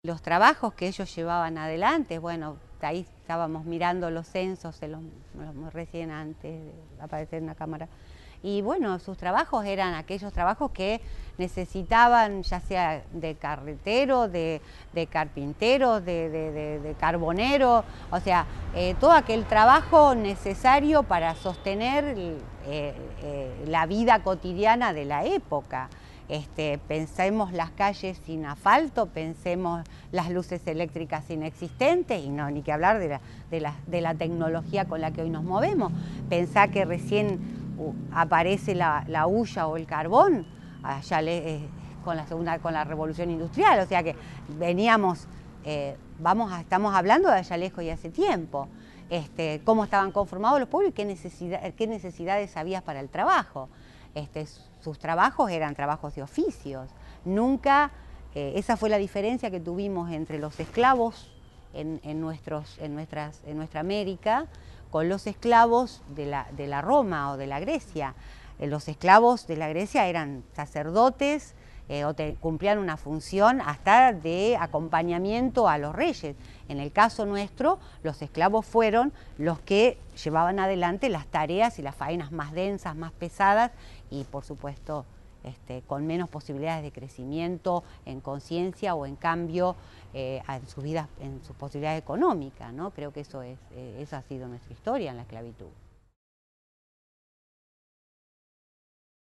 Los trabajos que ellos llevaban adelante, bueno, ahí estábamos mirando los censos, recién antes de aparecer en la cámara. Y bueno, sus trabajos eran aquellos trabajos que necesitaban, ya sea de carretero, de carpintero, de carbonero, o sea, todo aquel trabajo necesario para sostener la vida cotidiana de la época. Pensemos las calles sin asfalto, pensemos las luces eléctricas inexistentes y no, ni que hablar de la tecnología con la que hoy nos movemos. Pensá que recién aparece la hulla o el carbón allá con la revolución industrial, o sea que veníamos, estamos hablando de allá lejos y hace tiempo. Cómo estaban conformados los pueblos y qué necesidades había para el trabajo. Sus trabajos eran trabajos de oficios. Nunca, esa fue la diferencia que tuvimos entre los esclavos en nuestra América con los esclavos de la Roma o de la Grecia. Los esclavos de la Grecia eran sacerdotes, cumplían una función hasta de acompañamiento a los reyes. En el caso nuestro, los esclavos fueron los que llevaban adelante las tareas y las faenas más densas, más pesadas y, por supuesto, con menos posibilidades de crecimiento en conciencia o en cambio en sus vidas, en sus posibilidades económicas, ¿no? Creo que eso ha sido nuestra historia en la esclavitud.